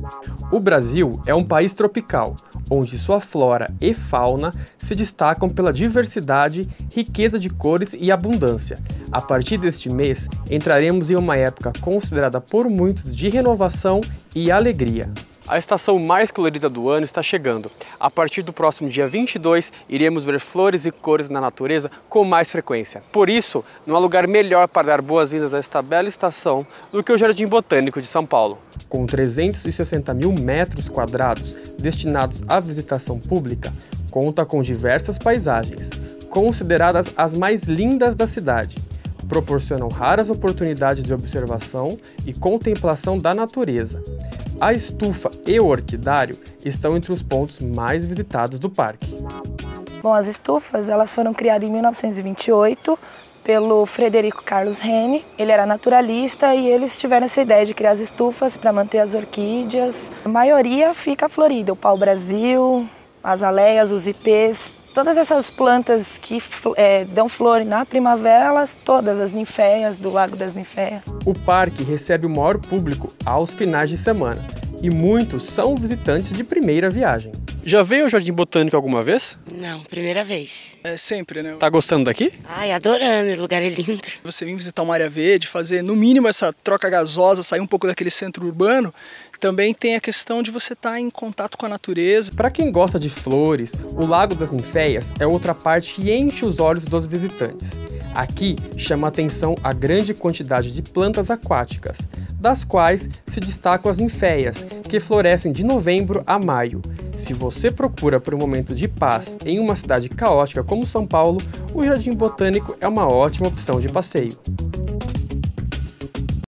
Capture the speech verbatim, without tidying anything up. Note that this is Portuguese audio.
O Brasil é um país tropical, onde sua flora e fauna se destacam pela diversidade, riqueza de cores e abundância. A partir deste mês, entraremos em uma época considerada por muitos de renovação e alegria. A estação mais colorida do ano está chegando. A partir do próximo dia vinte e dois, iremos ver flores e cores na natureza com mais frequência. Por isso, não há lugar melhor para dar boas-vindas a esta bela estação do que o Jardim Botânico de São Paulo. Com trezentos e sessenta mil metros quadrados destinados à visitação pública, conta com diversas paisagens, consideradas as mais lindas da cidade. Proporcionam raras oportunidades de observação e contemplação da natureza. A estufa e o orquidário estão entre os pontos mais visitados do parque. Bom, as estufas elas foram criadas em mil novecentos e vinte e oito pelo Frederico Carlos Rene. Ele era naturalista e eles tiveram essa ideia de criar as estufas para manter as orquídeas. A maioria fica florida, o pau-brasil, as aleias, os ipês. Todas essas plantas que é, dão flor na primavera, todas as ninféias do Lago das Ninféias. O parque recebe o maior público aos finais de semana e muitos são visitantes de primeira viagem. Já veio ao Jardim Botânico alguma vez? Não, primeira vez. É sempre, né? Tá gostando daqui? Ai, adorando, o lugar é lindo. Você vir visitar uma área verde, fazer no mínimo essa troca gasosa, sair um pouco daquele centro urbano, também tem a questão de você estar em contato com a natureza. Para quem gosta de flores, o Lago das Ninféias é outra parte que enche os olhos dos visitantes. Aqui chama a atenção a grande quantidade de plantas aquáticas, das quais se destacam as ninféias, que florescem de novembro a maio. Se você procura por um momento de paz em uma cidade caótica como São Paulo, o Jardim Botânico é uma ótima opção de passeio.